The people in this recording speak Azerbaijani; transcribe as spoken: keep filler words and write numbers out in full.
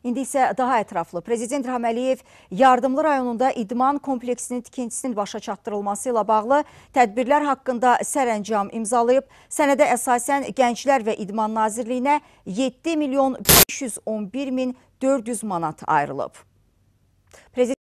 İndi isə daha ətraflı. Prezident İlham Əliyev Yardımlı rayonunda idman kompleksinin tikintisinin başa çatdırılması ilə bağlı tədbirlər haqqında sərəncam imzalayıb. Sənədə əsasən Gənclər və İdman Nazirliyinə yeddi milyon beş yüz on bir min dörd yüz manat ayrılıb. Prezident